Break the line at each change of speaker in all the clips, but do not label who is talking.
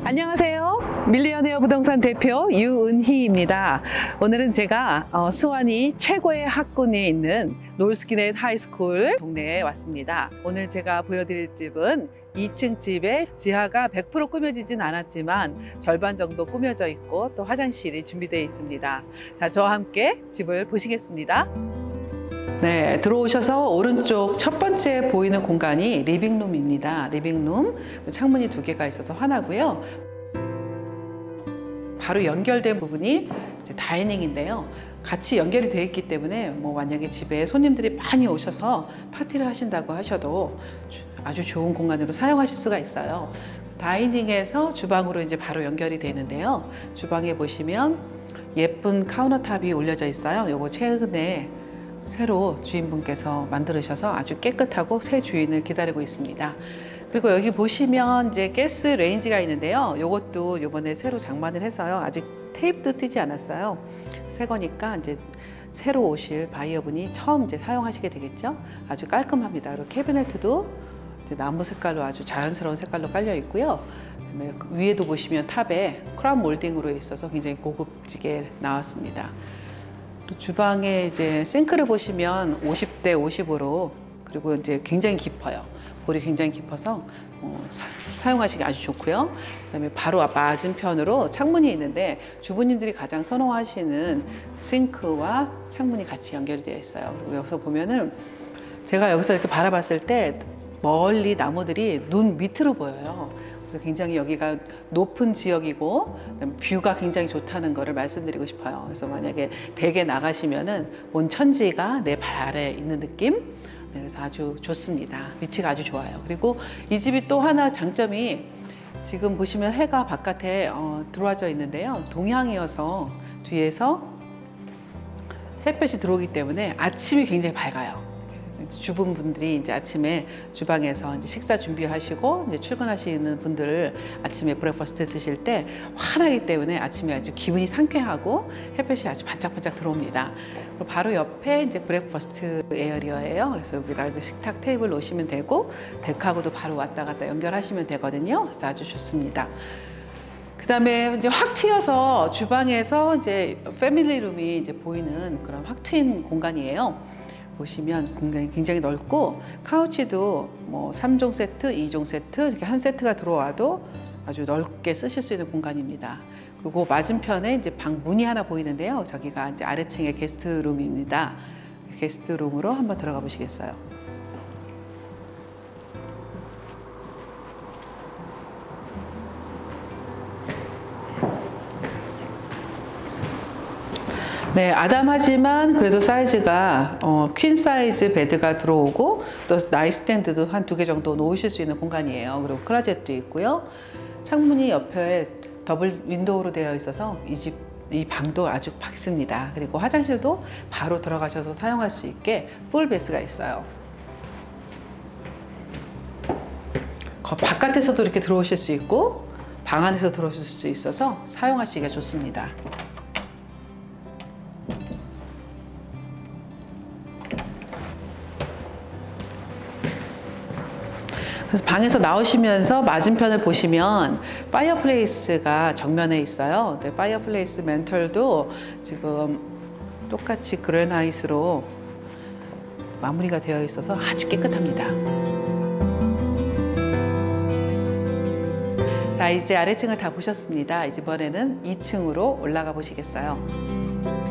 안녕하세요. 밀리언웨어 부동산 대표 유은희입니다. 오늘은 제가 수원이 최고의 학군에 있는 놀스키넷 하이스쿨 동네에 왔습니다. 오늘 제가 보여드릴 집은 2층 집에 지하가 100% 꾸며지진 않았지만 절반 정도 꾸며져 있고 또 화장실이 준비되어 있습니다. 자, 저와 함께 집을 보시겠습니다. 네, 들어오셔서 오른쪽 첫 번째 보이는 공간이 리빙룸입니다. 리빙룸, 창문이 2개가 있어서 하나고요. 바로 연결된 부분이 이제 다이닝인데요. 같이 연결이 되어 있기 때문에 만약에 집에 손님들이 많이 오셔서 파티를 하신다고 하셔도 아주 좋은 공간으로 사용하실 수가 있어요. 다이닝에서 주방으로 이제 바로 연결이 되는데요. 주방에 보시면 예쁜 카운터탑이 올려져 있어요. 요거 최근에 새로 주인분께서 만드셔서 아주 깨끗하고 새 주인을 기다리고 있습니다. 그리고 여기 보시면 이제 가스 레인지가 있는데요. 요것도 요번에 새로 장만을 해서요. 아직 테이프도 떼지 않았어요. 새 거니까 이제 새로 오실 바이어분이 처음 이제 사용하시게 되겠죠. 아주 깔끔합니다. 그리고 캐비넷도 이제 나무 색깔로 아주 자연스러운 색깔로 깔려 있고요. 그다음에 위에도 보시면 탑에 크라운 몰딩으로 있어서 굉장히 고급지게 나왔습니다. 주방에 이제 싱크를 보시면 50대 50으로 그리고 이제 굉장히 깊어요. 볼이 굉장히 깊어서 사용하시기 아주 좋고요. 그다음에 바로 맞은편으로 창문이 있는데 주부님들이 가장 선호하시는 싱크와 창문이 같이 연결이 되어 있어요. 그리고 여기서 보면은 제가 여기서 이렇게 바라봤을 때 멀리 나무들이 눈 밑으로 보여요. 그래서 굉장히 여기가 높은 지역이고 뷰가 굉장히 좋다는 것을 말씀드리고 싶어요. 그래서 만약에 댁에 나가시면은 온 천지가 내 발 아래에 있는 느낌? 네, 그래서 아주 좋습니다. 위치가 아주 좋아요. 그리고 이 집이 또 하나 장점이 지금 보시면 해가 바깥에 들어와져 있는데요. 동향이어서 뒤에서 햇볕이 들어오기 때문에 아침이 굉장히 밝아요. 주부분들이 이제 아침에 주방에서 이제 식사 준비하시고 이제 출근하시는 분들을 아침에 브렉퍼스트 드실 때 환하기 때문에 아침에 아주 기분이 상쾌하고 햇볕이 아주 반짝반짝 들어옵니다. 그리고 바로 옆에 이제 브렉퍼스트 에어리어예요. 그래서 여기다 이제 식탁 테이블 놓으시면 되고 덱하고도 바로 왔다 갔다 연결하시면 되거든요. 그래서 아주 좋습니다. 그 다음에 이제 확 트여서 주방에서 이제 패밀리룸이 이제 보이는 그런 확 트인 공간이에요. 보시면 공간이 굉장히 넓고 카우치도 3종 세트, 2종 세트 이렇게 한 세트가 들어와도 아주 넓게 쓰실 수 있는 공간입니다. 그리고 맞은편에 이제 방 문이 하나 보이는데요. 저기가 이제 아래층의 게스트룸입니다. 게스트룸으로 한번 들어가 보시겠어요? 네, 아담하지만 그래도 사이즈가 퀸 사이즈 베드가 들어오고 또 나이스탠드도 한 2개 정도 놓으실 수 있는 공간이에요. 그리고 클로젯도 있고요. 창문이 옆에 더블 윈도우로 되어 있어서 이 방도 아주 밝습니다. 그리고 화장실도 바로 들어가셔서 사용할 수 있게 풀 베이스가 있어요. 바깥에서도 이렇게 들어오실 수 있고 방 안에서 들어오실 수 있어서 사용하시기가 좋습니다. 그래서 방에서 나오시면서 맞은편을 보시면 파이어플레이스가 정면에 있어요. 네, 파이어플레이스 맨털도 지금 똑같이 그레나잇으로 마무리가 되어 있어서 아주 깨끗합니다. 자, 이제 아래층을 다 보셨습니다. 이번에는 2층으로 올라가 보시겠어요?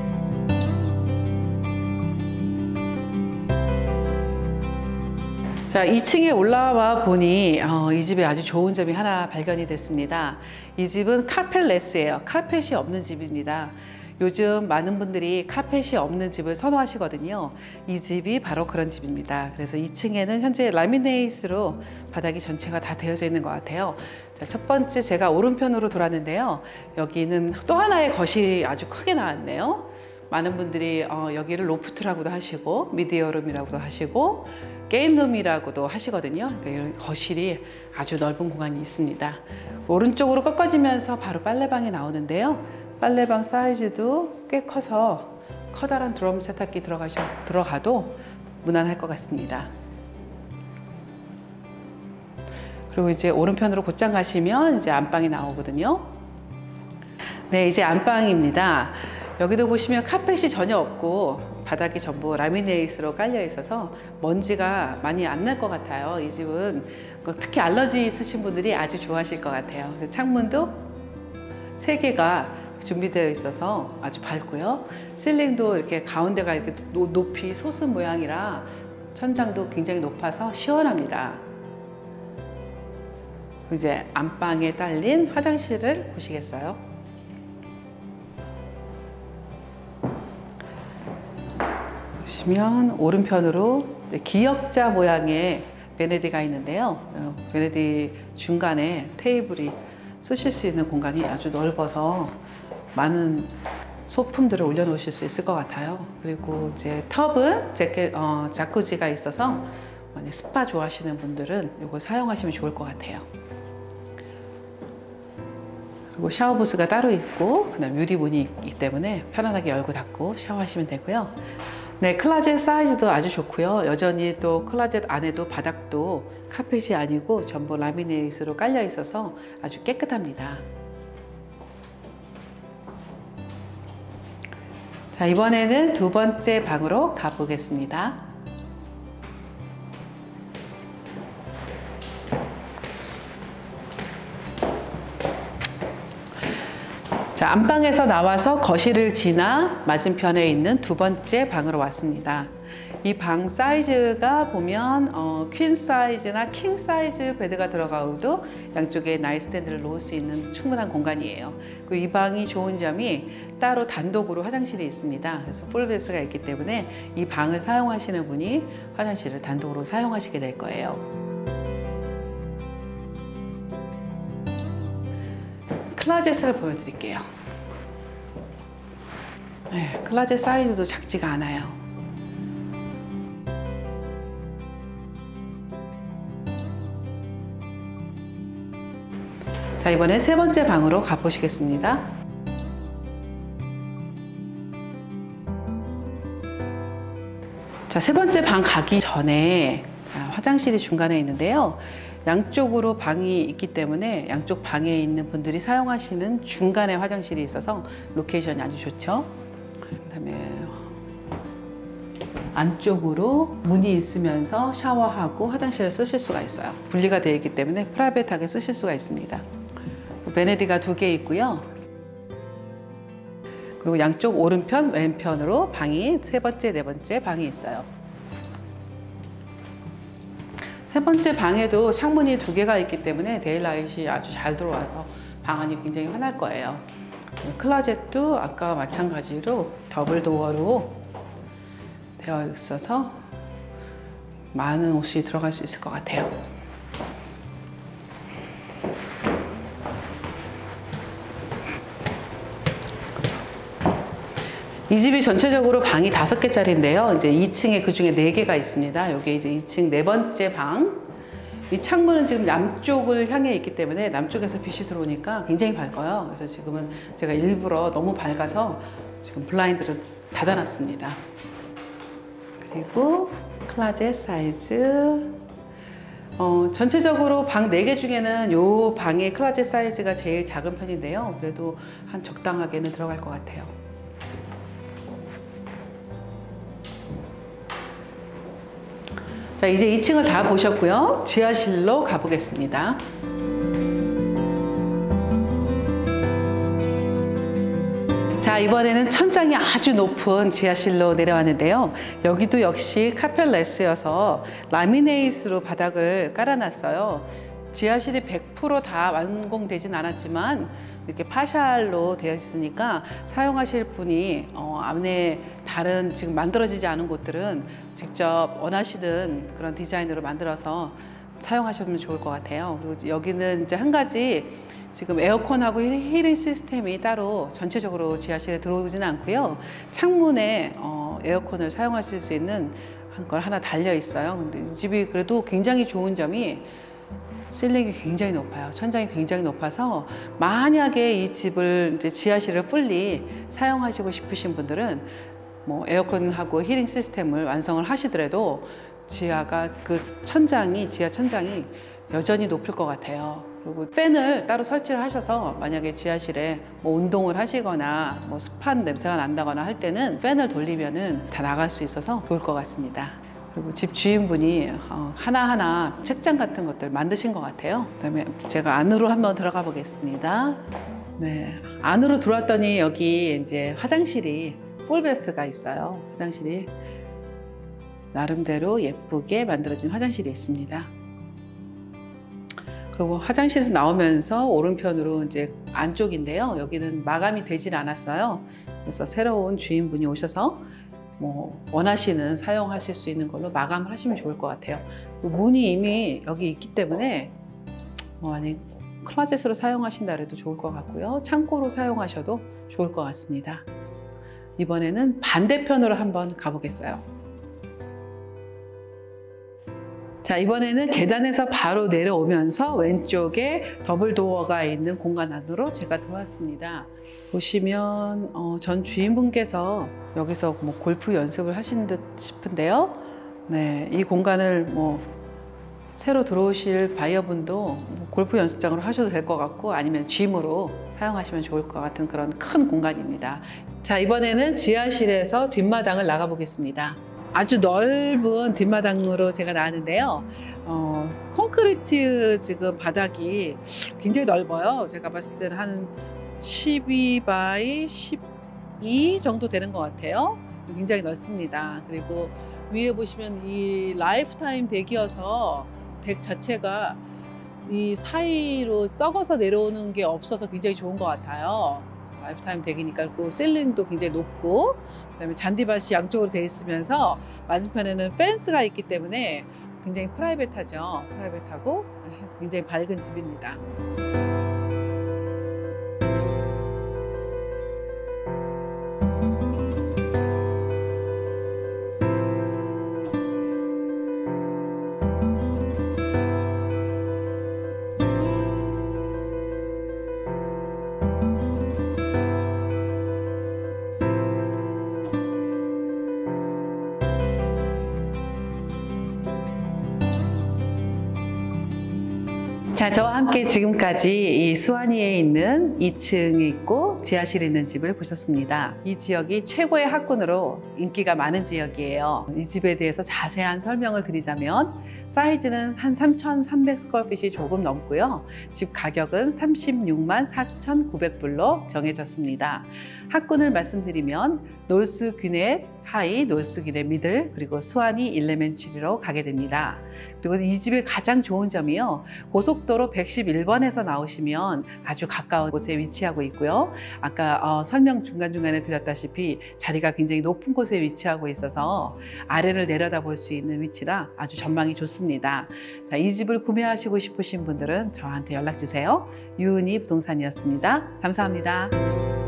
자, 2층에 올라와 보니 이 집에 아주 좋은 점이 하나 발견이 됐습니다. 이 집은 카펫레스예요. 카펫이 없는 집입니다. 요즘 많은 분들이 카펫이 없는 집을 선호하시거든요. 이 집이 바로 그런 집입니다. 그래서 2층에는 현재 라미네이트로 바닥이 전체가 다 되어져 있는 것 같아요. 자, 첫 번째 제가 오른편으로 돌았는데요. 여기는 또 하나의 거실이 아주 크게 나왔네요. 많은 분들이 여기를 로프트라고도 하시고 미디어룸이라고도 하시고 게임룸이라고도 하시거든요. 그러니까 거실이 아주 넓은 공간이 있습니다. 오른쪽으로 꺾어지면서 바로 빨래방이 나오는데요. 빨래방 사이즈도 꽤 커서 커다란 드럼 세탁기 들어가도 무난할 것 같습니다. 그리고 이제 오른편으로 곧장 가시면 이제 안방이 나오거든요. 네, 이제 안방입니다. 여기도 보시면 카펫이 전혀 없고 바닥이 전부 라미네이트로 깔려 있어서 먼지가 많이 안 날 것 같아요. 이 집은 특히 알러지 있으신 분들이 아주 좋아하실 것 같아요. 창문도 3개가 준비되어 있어서 아주 밝고요. 실링도 이렇게 가운데가 이렇게 높이 솟은 모양이라 천장도 굉장히 높아서 시원합니다. 이제 안방에 딸린 화장실을 보시겠어요? 보시면 오른편으로 기역자 모양의 베네디가 있는데요. 베네디 중간에 테이블이 쓰실 수 있는 공간이 아주 넓어서 많은 소품들을 올려놓으실 수 있을 것 같아요. 그리고 이제 텁은 자쿠지가 있어서 스파 좋아하시는 분들은 이거 사용하시면 좋을 것 같아요. 그리고 샤워부스가 따로 있고 그다음 유리문이 있기 때문에 편안하게 열고 닫고 샤워하시면 되고요. 네, 클라젯 사이즈도 아주 좋고요. 여전히 또 클라젯 안에도 바닥도 카펫이 아니고 전부 라미네이트로 깔려 있어서 아주 깨끗합니다. 자, 이번에는 2번째 방으로 가보겠습니다. 자, 안방에서 나와서 거실을 지나 맞은편에 있는 2번째 방으로 왔습니다. 이 방 사이즈가 보면 퀸 사이즈나 킹 사이즈 베드가 들어가도 양쪽에 나이트스탠드를 놓을 수 있는 충분한 공간이에요. 그리고 이 방이 좋은 점이 따로 단독으로 화장실이 있습니다. 그래서 풀베스가 있기 때문에 이 방을 사용하시는 분이 화장실을 단독으로 사용하시게 될 거예요. 클라젯을 보여드릴게요. 네, 클라젯 사이즈도 작지가 않아요. 자, 이번에 3번째 방으로 가보시겠습니다. 자, 3번째 방 가기 전에 화장실이 중간에 있는데요. 양쪽으로 방이 있기 때문에 양쪽 방에 있는 분들이 사용하시는 중간에 화장실이 있어서 로케이션이 아주 좋죠. 그다음에 안쪽으로 문이 있으면서 샤워하고 화장실을 쓰실 수가 있어요. 분리가 되어 있기 때문에 프라이빗하게 쓰실 수가 있습니다. 베네디가 2개 있고요. 그리고 양쪽 오른편, 왼편으로 방이 3번째, 4번째 방이 있어요. 3번째 방에도 창문이 2개가 있기 때문에 데일라이트이 아주 잘 들어와서 방 안이 굉장히 환할 거예요. 클로젯도 아까와 마찬가지로 더블 도어로 되어 있어서 많은 옷이 들어갈 수 있을 것 같아요. 이 집이 전체적으로 방이 5개짜리인데요. 이제 2층에 그 중에 4개가 있습니다. 여기 이제 2층 4번째 방. 이 창문은 지금 남쪽을 향해 있기 때문에 남쪽에서 빛이 들어오니까 굉장히 밝아요. 그래서 지금은 제가 일부러 너무 밝아서 지금 블라인드를 닫아놨습니다. 그리고 클로젯 사이즈. 전체적으로 방 4개 중에는 이 방의 클로젯 사이즈가 제일 작은 편인데요. 그래도 한 적당하게는 들어갈 것 같아요. 자, 이제 2층을 다 보셨고요. 지하실로 가보겠습니다. 자, 이번에는 천장이 아주 높은 지하실로 내려왔는데요. 여기도 역시 카펫레스여서 라미네이트로 바닥을 깔아놨어요. 지하실이 100% 다 완공되진 않았지만 이렇게 파샬로 되어 있으니까 사용하실 분이 안에 다른 지금 만들어지지 않은 곳들은 직접 원하시는 그런 디자인으로 만들어서 사용하시면 좋을 것 같아요. 그리고 여기는 이제 한 가지 지금 에어컨하고 힐링 시스템이 따로 전체적으로 지하실에 들어오지는 않고요. 창문에 에어컨을 사용하실 수 있는 걸 하나 달려 있어요. 근데 이 집이 그래도 굉장히 좋은 점이 실링이 굉장히 높아요. 천장이 굉장히 높아서 만약에 이 집을 이제 지하실을 풀리 사용하시고 싶으신 분들은 뭐 에어컨하고 힐링 시스템을 완성을 하시더라도 지하 천장이 여전히 높을 것 같아요. 그리고 팬을 따로 설치를 하셔서 만약에 지하실에 뭐 운동을 하시거나 뭐 습한 냄새가 난다거나 할 때는 팬을 돌리면은 다 나갈 수 있어서 좋을 것 같습니다. 그리고 집 주인분이 하나하나 책장 같은 것들 만드신 것 같아요. 그다음에 제가 안으로 한번 들어가 보겠습니다. 네, 안으로 들어왔더니 여기 이제 화장실이 폴베스트가 있어요. 화장실이 나름대로 예쁘게 만들어진 화장실이 있습니다. 그리고 화장실에서 나오면서 오른편으로 이제 안쪽인데요. 여기는 마감이 되질 않았어요. 그래서 새로운 주인분이 오셔서 뭐 원하시는 사용하실 수 있는 걸로 마감을 하시면 좋을 것 같아요. 문이 이미 여기 있기 때문에 뭐 아니 클로젯으로 사용하신다 해도 좋을 것 같고요. 창고로 사용하셔도 좋을 것 같습니다. 이번에는 반대편으로 한번 가보겠어요. 자, 이번에는 계단에서 바로 내려오면서 왼쪽에 더블 도어가 있는 공간 안으로 제가 들어왔습니다. 보시면 전 주인분께서 여기서 뭐 골프 연습을 하신 듯 싶은데요. 네, 이 공간을 뭐 새로 들어오실 바이어분도 뭐 골프 연습장으로 하셔도 될 것 같고 아니면 짐으로 사용하시면 좋을 것 같은 그런 큰 공간입니다. 자, 이번에는 지하실에서 뒷마당을 나가 보겠습니다. 아주 넓은 뒷마당으로 제가 나왔는데요. 콘크리트 지금 바닥이 굉장히 넓어요. 제가 봤을 때는 한 12 바이 12 정도 되는 것 같아요. 굉장히 넓습니다. 그리고 위에 보시면 이 라이프타임 덱이어서 덱 자체가 이 사이로 썩어서 내려오는 게 없어서 굉장히 좋은 것 같아요. 라이프타임 덱이니까 그 실링도 굉장히 높고 그다음에 잔디밭이 양쪽으로 되어 있으면서 맞은편에는 펜스가 있기 때문에 굉장히 프라이빗하죠. 프라이빗하고 굉장히 밝은 집입니다. 자, 저와 함께 지금까지 이 수완이에 있는 2층에 있고 지하실에 있는 집을 보셨습니다. 이 지역이 최고의 학군으로 인기가 많은 지역이에요. 이 집에 대해서 자세한 설명을 드리자면 사이즈는 한 3,300 스퀘어핏이 조금 넘고요. 집 가격은 36만 4,900불로 정해졌습니다. 학군을 말씀드리면 노스 귀넷 하이, 노스 귀넷 미들, 그리고 수완이 일레멘츄리로 가게 됩니다. 그리고 이 집의 가장 좋은 점이요. 고속도로 111번에서 나오시면 아주 가까운 곳에 위치하고 있고요. 아까 설명 중간중간에 드렸다시피 자리가 굉장히 높은 곳에 위치하고 있어서 아래를 내려다볼 수 있는 위치라 아주 전망이 좋습니다. 자, 이 집을 구매하시고 싶으신 분들은 저한테 연락 주세요. 유은희 부동산이었습니다. 감사합니다.